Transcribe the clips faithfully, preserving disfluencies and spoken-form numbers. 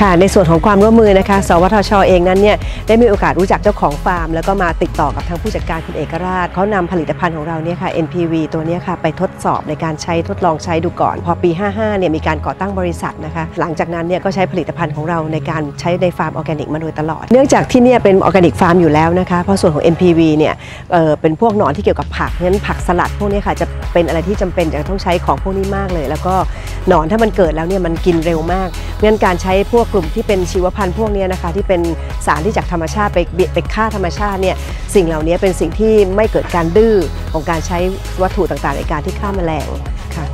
ค่ะในส่วนของความร่วมมือนะคะสวทช.เองนั้นเนี่ยได้มีโอกาสรู้จักเจ้าของฟาร์มแล้วก็มาติดต่อกับทางผู้จัดการคุณเอกราชเขานำผลิตภัณฑ์ของเราเนี่ยค่ะ เอ็น พี วี ตัวนี้ค่ะไปทดสอบในการใช้ทดลองใช้ดูก่อนพอปีห้าห้าเนี่ยมีการก่อตั้งบริษัทนะคะหลังจากนั้นเนี่ยก็ใช้ผลิตภัณฑ์ของเราในการใช้ในฟาร์มออร์แกนิกมาโดยตลอดเนื่องจากที่เนี่ยเป็นออร์แกนิกฟาร์มอยู่แล้วนะคะเพราะส่วนของ เอ็น พี วี เนี่ยเอ่อเป็นพวกหนอนที่เกี่ยวกับผักงั้นผักสลัดพวกนี้ค่ะจะเป็นอะไรที่จำเป็นจะต้องใช้ของพวกนี้มากเลยแล้วก็หนอนถ้ามันเกิดแล้วเนี่ยมันกินเร็วมากงั้นการใช้พวกกลุ่มที่เป็นชีวพันธุ์พวกนี้นะคะที่เป็นสารที่จากธรรมชาติไปไปฆ่าธรรมชาติเนี่ยสิ่งเหล่านี้เป็นสิ่งที่ไม่เกิดการดื้อของการใช้วัตถุต่างๆในการที่ฆ่าแมลงค่ะ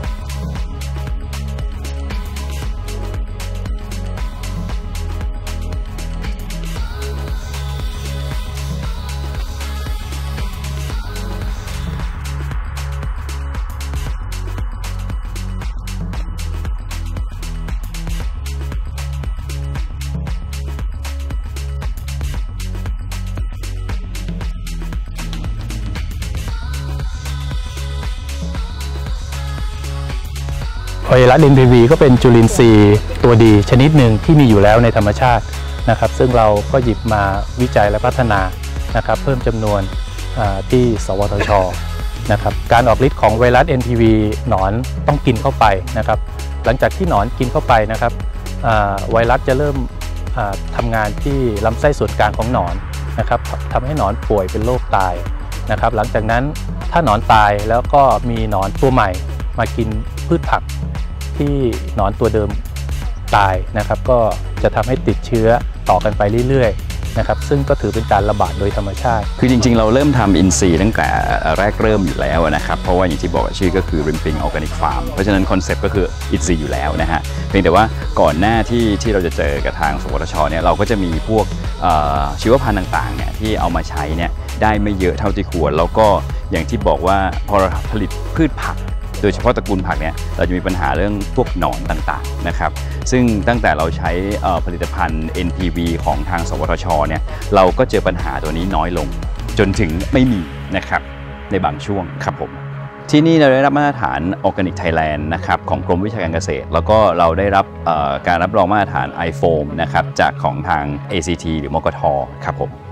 ไวรัส เอ็น พี วี ก็เป็นจุลินทรีย์ตัวดีชนิดหนึ่งที่มีอยู่แล้วในธรรมชาตินะครับซึ่งเราก็หยิบมาวิจัยและพัฒนานะครับเพิ่มจำนวนที่สวทช.นะครับการออกฤทธิ์ของไวรัส เอ็น พี วี หนอนต้องกินเข้าไปนะครับหลังจากที่หนอนกินเข้าไปนะครับไวรัสจะเริ่มทำงานที่ลำไส้ส่วนกลางของหนอนนะครับทำให้หนอนป่วยเป็นโรคตายนะครับหลังจากนั้นถ้าหนอนตายแล้วก็มีหนอนตัวใหม่มากินพืชผักที่หนอนตัวเดิมตายนะครับก็จะทำให้ติดเชื้อต่อกันไปเรื่อยๆนะครับซึ่งก็ถือเป็นการระบาดโดยธรรมชาติคือจริงๆเราเริ่มทำอินทรีย์ตั้งแต่แรกเริ่มอยู่แล้วนะครับเพราะว่าอย่างที่บอกชื่อก็คือ Rimping Organic Farm เพราะฉะนั้นคอนเซ็ปต์ก็คืออินทรีย์อยู่แล้วนะฮะเพียงแต่ว่าก่อนหน้าที่ที่เราจะเจอกับทางสวทช.เนี่ยเราก็จะมีพวกชีวพันธุ์ต่างๆเนี่ยที่เอามาใช้เนี่ยได้ไม่เยอะเท่าที่ควรแล้วก็อย่างที่บอกว่าพอเราผลิตพืชผักโดยเฉพาะตระกูลผักเนี่ยเราจะมีปัญหาเรื่องพวกหนอนต่างๆนะครับซึ่งตั้งแต่เราใช้ผลิตภัณฑ์ เอ็น พี วี ของทางสวทช.เนี่ยเราก็เจอปัญหาตัวนี้น้อยลงจนถึงไม่มีนะครับในบางช่วงครับผมที่นี่เราได้รับมาตรฐาน Organic Thailand นะครับของกรมวิชาการเกษตรแล้วก็เราได้รับการรับรองมาตรฐาน ไอ โฟม นะครับจากของทาง เอ ซี ที หรือมกท.ครับผม